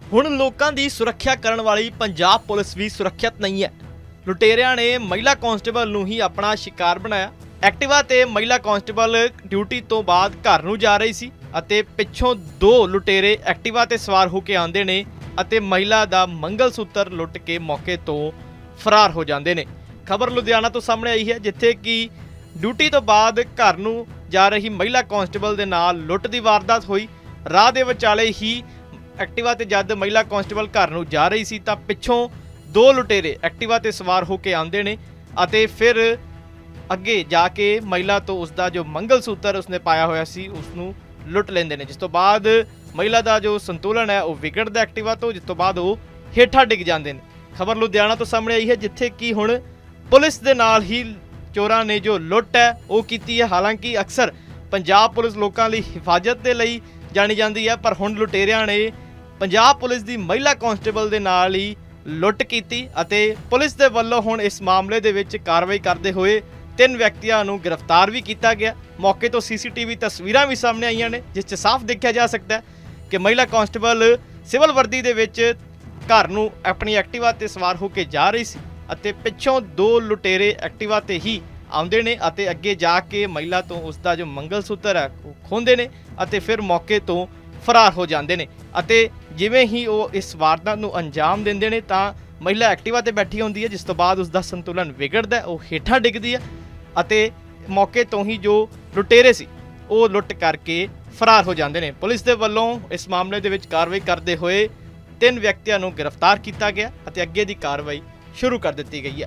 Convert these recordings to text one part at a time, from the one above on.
ਹੁਣ ਲੋਕਾਂ ਦੀ ਸੁਰੱਖਿਆ ਕਰਨ ਵਾਲੀ ਪੰਜਾਬ ਪੁਲਿਸ ਵੀ ਸੁਰੱਖਿਅਤ ਨਹੀਂ ਹੈ। ਲੁਟੇਰਿਆਂ ਨੇ ਮਹਿਲਾ ਕਾਂਸਟੇਬਲ ਨੂੰ ਹੀ ਆਪਣਾ ਸ਼ਿਕਾਰ ਬਣਾਇਆ। ਐਕਟਿਵਾ ਤੇ ਮਹਿਲਾ ਕਾਂਸਟੇਬਲ ਡਿਊਟੀ ਤੋਂ ਬਾਅਦ ਘਰ ਨੂੰ ਜਾ ਰਹੀ ਸੀ ਅਤੇ ਪਿੱਛੋਂ ਦੋ ਲੁਟੇਰੇ ਐਕਟਿਵਾ ਤੇ ਸਵਾਰ ਹੋ ਕੇ ਆਉਂਦੇ ਨੇ ਅਤੇ ਮਹਿਲਾ ਦਾ ਮੰਗਲ ਸੂਤਰ ਲੁੱਟ ਕੇ ਮੌਕੇ ਤੋਂ ਫਰਾਰ ਹੋ ਜਾਂਦੇ ਨੇ। ਖਬਰ ਲੁਧਿਆਣਾ ਤੋਂ ਸਾਹਮਣੇ ਆਈ ਹੈ, ਜਿੱਥੇ ਕਿ ਡਿਊਟੀ ਤੋਂ ਬਾਅਦ ਘਰ ਨੂੰ ਜਾ ਰਹੀ ਮਹਿਲਾ ਕਾਂਸਟੇਬਲ ਦੇ ਨਾਲ ਲੁੱਟ ਦੀ ਵਾਰਦਾਤ ਹੋਈ। ਰਾਹ ਦੇ ਵਿਚਾਲੇ ਹੀ ਐਕਟਿਵਾ ਤੇ ਜਦ ਮਹਿਲਾ ਕਾਂਸਟੇਬਲ ਘਰ ਨੂੰ ਜਾ ਰਹੀ ਸੀ ਤਾਂ ਪਿੱਛੋਂ ਦੋ ਲੁਟੇਰੇ ਐਕਟਿਵਾ ਤੇ ਸਵਾਰ ਹੋ ਕੇ ਆਉਂਦੇ ਨੇ ਅਤੇ ਫਿਰ ਅੱਗੇ ਜਾ ਕੇ ਮਹਿਲਾ ਤੋਂ ਉਸਦਾ ਜੋ ਮੰਗਲ ਸੂਤਰ ਉਸਨੇ ਪਾਇਆ ਹੋਇਆ ਸੀ ਉਸਨੂੰ ਲੁੱਟ ਲੈਂਦੇ ਨੇ, ਜਿਸ ਤੋਂ ਬਾਅਦ ਮਹਿਲਾ ਦਾ ਜੋ ਸੰਤੁਲਨ ਹੈ ਉਹ ਵਿਗੜਦਾ ਐਕਟਿਵਾ ਤੋਂ, ਜਿਸ ਤੋਂ ਬਾਅਦ ਉਹ ਹੇਠਾਂ ਡਿੱਗ ਜਾਂਦੇ ਨੇ। ਖਬਰ ਲੁਧਿਆਣਾ ਤੋਂ ਸਾਹਮਣੇ ਆਈ ਹੈ, ਜਿੱਥੇ ਕਿ ਹੁਣ ਪੁਲਿਸ ਦੇ ਨਾਲ ਹੀ ਚੋਰਾਂ ਨੇ ਜੋ ਲੁੱਟ ਹੈ ਉਹ ਕੀਤੀ ਹੈ। ਹਾਲਾਂਕਿ ਅਕਸਰ ਪੰਜਾਬ ਪੁਲਿਸ ਲੋਕਾਂ ਲਈ ਹਿਫਾਜ਼ਤ ਦੇ ਲਈ ਜਾਣੀ ਜਾਂਦੀ ਹੈ, ਪਰ ਹੁਣ ਲੁਟੇਰਿਆਂ ਨੇ ਪੰਜਾਬ ਪੁਲਿਸ ਦੀ ਮਹਿਲਾ ਕਾਂਸਟੇਬਲ ਦੇ ਨਾਲ ਹੀ ਲੁੱਟ ਕੀਤੀ ਅਤੇ ਪੁਲਿਸ ਦੇ ਵੱਲੋਂ ਹੁਣ ਇਸ ਮਾਮਲੇ ਦੇ ਵਿੱਚ ਕਾਰਵਾਈ ਕਰਦੇ ਹੋਏ 3 ਵਿਅਕਤੀਆਂ ਨੂੰ ਗ੍ਰਿਫਤਾਰ ਵੀ ਕੀਤਾ ਗਿਆ। ਮੌਕੇ ਤੋਂ ਸੀਸੀਟੀਵੀ ਤਸਵੀਰਾਂ ਵੀ ਸਾਹਮਣੇ ਆਈਆਂ ਨੇ, ਜਿਸ 'ਚ ਸਾਫ਼ ਦੇਖਿਆ ਜਾ ਸਕਦਾ ਹੈ ਕਿ ਮਹਿਲਾ ਕਾਂਸਟੇਬਲ ਸਿਵਲ ਵਰਦੀ ਦੇ ਵਿੱਚ ਘਰ ਨੂੰ ਆਪਣੀ ਐਕਟਿਵਾ ਤੇ ਸਵਾਰ ਹੋ ਕੇ ਜਾ ਰਹੀ ਸੀ ਅਤੇ ਪਿੱਛੋਂ ਦੋ ਲੁਟੇਰੇ ਐਕਟਿਵਾ ਤੇ ਹੀ ਆਉਂਦੇ ਨੇ ਅਤੇ ਅੱਗੇ ਜਾ ਕੇ ਮਹਿਲਾ ਤੋਂ ਉਸਦਾ ਜੋ ਮੰਗਲ ਸੂਤਰ ਹੈ ਉਹ ਖੋਹਦੇ ਨੇ ਅਤੇ ਫਿਰ ਮੌਕੇ ਤੋਂ ਫਰਾਰ ਹੋ ਜਾਂਦੇ ਨੇ। ਅਤੇ ਜਿਵੇਂ ਹੀ ਉਹ ਇਸ ਵਾਰਦਾਤ ਨੂੰ ਅੰਜਾਮ ਦਿੰਦੇ ਨੇ ਤਾਂ ਮਹਿਲਾ ਐਕਟਿਵਾ ਤੇ ਬੈਠੀ ਹੁੰਦੀ ਹੈ, ਜਿਸ ਤੋਂ ਬਾਅਦ ਉਸਦਾ ਸੰਤੁਲਨ ਵਿਗੜਦਾ, ਉਹ ਹੇਠਾਂ ਡਿੱਗਦੀ ਹੈ ਅਤੇ ਮੌਕੇ ਤੋਂ ਹੀ ਜੋ ਲੁਟੇਰੇ ਸੀ ਉਹ ਲੁੱਟ ਕਰਕੇ ਫਰਾਰ ਹੋ ਜਾਂਦੇ ਨੇ। ਪੁਲਿਸ ਦੇ ਵੱਲੋਂ ਇਸ ਮਾਮਲੇ ਦੇ ਵਿੱਚ ਕਾਰਵਾਈ ਕਰਦੇ ਹੋਏ 3 ਵਿਅਕਤੀਆਂ ਨੂੰ ਗ੍ਰਿਫਤਾਰ ਕੀਤਾ ਗਿਆ ਅਤੇ ਅੱਗੇ ਦੀ ਕਾਰਵਾਈ ਸ਼ੁਰੂ ਕਰ ਦਿੱਤੀ ਗਈ ਹੈ।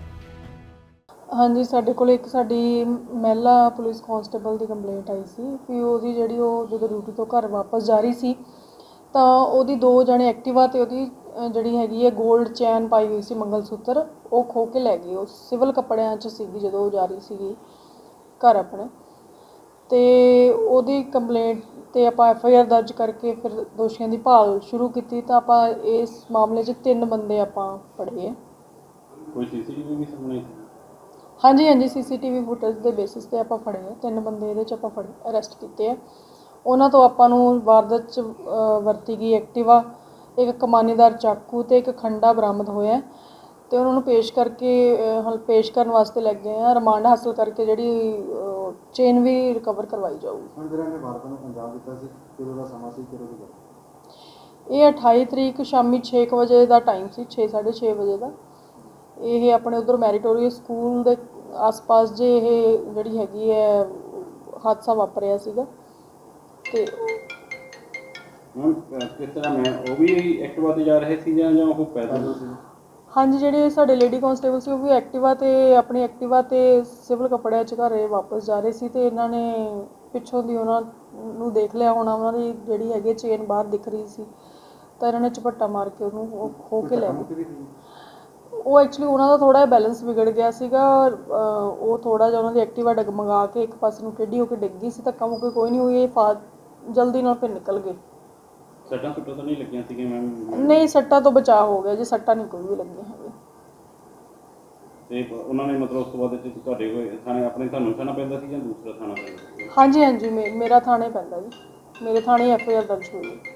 ਹਾਂਜੀ, ਸਾਡੇ ਕੋਲ ਇੱਕ ਸਾਡੀ ਮਹਿਲਾ ਪੁਲਿਸ ਕਾਂਸਟੇਬਲ ਦੀ ਕੰਪਲੇਂਟ ਆਈ ਸੀ ਕਿ ਉਹਦੀ ਜਿਹੜੀ ਉਹ ਜਦੋਂ ਡਿਊਟੀ ਤੋਂ ਘਰ ਵਾਪਸ ਜਾ ਰਹੀ ਸੀ ਤਾਂ ਉਹਦੀ 2 ਜਣੇ ਐਕਟਿਵਾ ਤੇ ਉਹਦੀ ਜਿਹੜੀ ਹੈਗੀ ਹੈ 골ਡ ਚੈਨ ਪਾਈ ਹੋਈ ਸੀ ਮੰਗਲ ਸੂਤਰ, ਉਹ ਖੋਹ ਕੇ ਲੈ ਗਏ। ਉਹ ਸਿਵਲ ਕੱਪੜਿਆਂ 'ਚ ਸੀਗੀ ਜਦੋਂ ਉਹ ਜਾ ਰਹੀ ਸੀਗੀ ਘਰ ਆਪਣੇ, ਅਤੇ ਉਹਦੀ ਕੰਪਲੇਂਟ 'ਤੇ ਆਪਾਂ FIR ਦਰਜ ਕਰਕੇ ਫਿਰ ਦੋਸ਼ੀਆਂ ਦੀ ਭਾਲ ਸ਼ੁਰੂ ਕੀਤੀ ਤਾਂ ਆਪਾਂ ਇਸ ਮਾਮਲੇ 'ਚ 3 ਬੰਦੇ ਆਪਾਂ ਫੜੇ ਹੈ। ਕੋਈ CCTV ਵੀ ਸਾਹਮਣੇ? ਹਾਂਜੀ, CCTV ਫੁਟੇਜ ਦੇ ਬੇਸਿਸ 'ਤੇ ਆਪਾਂ ਫੜੇ ਆ 3 ਬੰਦੇ ਇਹਦੇ 'ਚ ਆਪਾਂ ਅਰੈਸਟ ਕੀਤੇ ਆ। ਉਹਨਾਂ ਤੋਂ ਆਪਾਂ ਨੂੰ ਵਾਰਦਾਤ 'ਚ ਵਰਤੀ ਗਈ ਐਕਟਿਵਾ, ਇੱਕ ਕਮਾਨੀਦਾਰ ਚਾਕੂ ਅਤੇ ਇੱਕ ਖੰਡਾ ਬਰਾਮਦ ਹੋਇਆ ਅਤੇ ਉਹਨਾਂ ਨੂੰ ਪੇਸ਼ ਕਰਨ ਵਾਸਤੇ ਲੈ ਗਏ ਆ। ਰਿਮਾਂਡ ਹਾਸਲ ਕਰਕੇ ਜਿਹੜੀ ਚੇਨ ਵੀ ਰਿਕਵਰ ਕਰਵਾਈ ਜਾਊਗੀ। ਇਹ 28 ਤਰੀਕ ਸ਼ਾਮੀ 6 ਵਜੇ ਦਾ ਟਾਈਮ ਸੀ, 6:30 ਵਜੇ ਦਾ। ਇਹ ਆਪਣੇ ਉੱਧਰ ਮੈਰੀਟੋਰੀਅਸ ਸਕੂਲ ਦੇ ਆਸ-ਪਾਸ ਜੇ ਇਹ ਜਿਹੜੀ ਹੈਗੀ ਹੈ ਹਾਦਸਾ ਵਾਪਰਿਆ ਸੀਗਾ। ਅਤੇ ਕਿਸ ਤਰ੍ਹਾਂ ਉਹ ਵੀ ਐਕਟਿਵਾ 'ਤੇ ਜਾ ਰਹੇ ਸੀ ਜਾਂ ਉਹ ਪੈਦਲ ਸੀ? ਹਾਂਜੀ, ਜਿਹੜੇ ਸਾਡੇ ਲੇਡੀ ਕਾਂਸਟੇਬਲ ਸੀ ਉਹ ਵੀ ਆਪਣੀ ਐਕਟਿਵਾ 'ਤੇ ਸਿਵਲ ਕੱਪੜਿਆਂ 'ਚ ਘਰ ਵਾਪਸ ਜਾ ਰਹੇ ਸੀ ਅਤੇ ਇਹਨਾਂ ਨੇ ਪਿੱਛੋਂ ਦੀ ਉਹਨਾਂ ਨੂੰ ਦੇਖ ਲਿਆ ਹੋਣਾ, ਉਹਨਾਂ ਦੀ ਜਿਹੜੀ ਹੈਗੀ ਚੇਨ ਬਾਹਰ ਦਿਖ ਰਹੀ ਸੀ ਤਾਂ ਇਹਨਾਂ ਨੇ ਝਪੱਟਾ ਮਾਰ ਕੇ ਉਹਨੂੰ ਉਹ ਖੋਹ ਕੇ ਲੈ ਗਏ। ਉਹ ਐਕਚੁਅਲੀ ਉਹਨਾਂ ਦਾ ਥੋੜ੍ਹਾ ਜਿਹਾ ਬੈਲੈਂਸ ਵਿਗੜ ਗਿਆ ਸੀਗਾ। ਉਹ ਥੋੜ੍ਹਾ ਜਿਹਾ ਉਹਨਾਂ ਦੀ ਐਕਟਿਵਾ ਡਗਮਗਾ ਕੇ ਇੱਕ ਪਾਸੇ ਨੂੰ ਟੇਢੀ ਹੋ ਕੇ ਡਿੱਗ ਗਈ ਸੀ। ਧੱਕਾ ਮੁੱਕੀ ਕੋਈ ਨਹੀਂ ਹੋਈ, ਇਹ ਜਲਦੀ ਨਾਲ ਫਿਰ ਨਿਕਲ ਗਏ। ਸੱਟਾਂ ਸੁੱਟਾਂ ਤਾਂ ਨਹੀਂ ਲੱਗੀਆਂ ਸੀਗੀਆਂ ਮੈਮ? ਨਹੀਂ, ਸੱਟਾਂ ਤੋਂ ਬਚਾਅ ਹੋ ਗਿਆ ਜੀ, ਸੱਟਾਂ ਨਹੀਂ ਕੋਈ ਵੀ ਲੱਗੀਆਂ ਹੈਗੀਆਂ। ਅਤੇ ਉਹਨਾਂ ਨੇ ਮਤਲਬ ਉਸ ਤੋਂ ਬਾਅਦ ਤੁਹਾਡੇ ਕੋਲ ਥਾਣੇ ਤੁਹਾਨੂੰ ਥਾਣਾ ਪੈਂਦਾ ਸੀ ਜਾਂ ਦੂਸਰਾ ਥਾਣਾ ਪੈਂਦਾ ਸੀ? ਹਾਂਜੀ, ਮੇਰਾ ਥਾਣੇ ਪੈਂਦਾ ਜੀ, ਮੇਰੇ ਥਾਣੇ FIR ਦਰਜ ਹੋਈ ਹੈ।